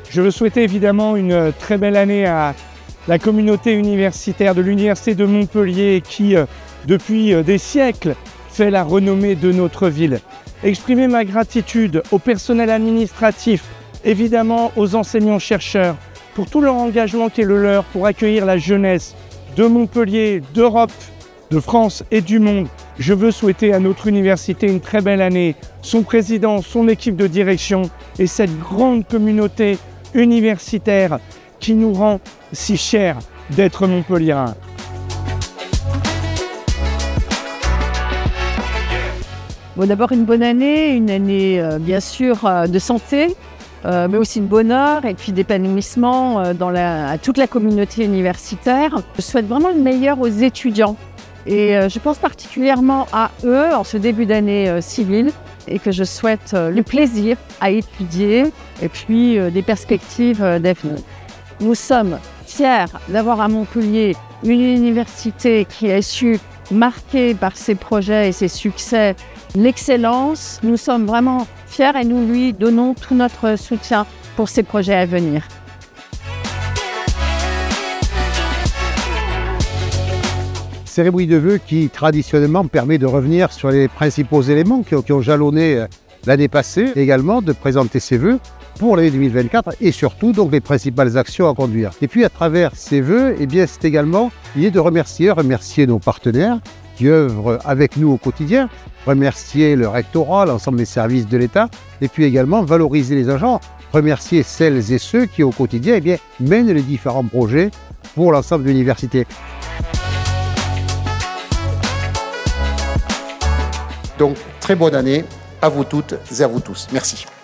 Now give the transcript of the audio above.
Je veux souhaiter évidemment une très belle année à la communauté universitaire de l'Université de Montpellier qui, depuis des siècles, fait la renommée de notre ville. Exprimer ma gratitude au personnel administratif, évidemment aux enseignants-chercheurs, pour tout leur engagement qui est le leur pour accueillir la jeunesse de Montpellier, d'Europe, de France et du monde. Je veux souhaiter à notre université une très belle année, son président, son équipe de direction et cette grande communauté universitaire qui nous rend si fiers d'être montpelliérains. Bon, d'abord une bonne année, bien sûr de santé, mais aussi de bonheur et puis d'épanouissement à toute la communauté universitaire. Je souhaite vraiment le meilleur aux étudiants et je pense particulièrement à eux en ce début d'année civile et que je souhaite le plaisir à étudier et puis des perspectives d'avenir. Nous sommes fiers d'avoir à Montpellier une université qui a su marquer par ses projets et ses succès l'excellence. Nous sommes vraiment fiers et nous lui donnons tout notre soutien pour ses projets à venir. Cérémonie de vœux qui traditionnellement permet de revenir sur les principaux éléments qui ont jalonné l'année passée, et également de présenter ses vœux pour l'année 2024 et surtout donc les principales actions à conduire. Et puis à travers ces vœux, c'est également l'idée de remercier nos partenaires qui œuvrent avec nous au quotidien, remercier le rectorat, l'ensemble des services de l'État, et puis également valoriser les agents, remercier celles et ceux qui au quotidien mènent les différents projets pour l'ensemble de l'université. Donc très bonne année à vous toutes et à vous tous. Merci.